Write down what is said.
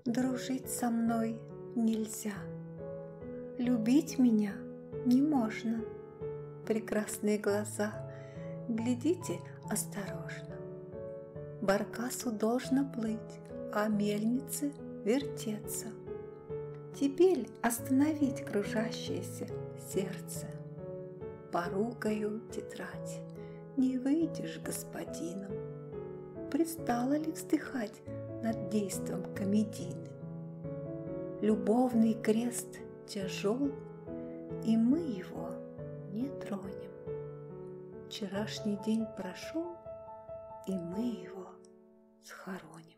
дружить со мной нельзя. Любить меня не можно. Прекрасные глаза, глядите осторожно. Баркасу должно плыть, а мельнице вертеться. Теперь остановить кружащееся сердце. Порукою тетрадь, не выйдешь господином. Пристало ли вздыхать над действом комедийным? Любовный крест тяжел, и мы его не тронем. Вчерашний день прошел, и мы его схороним.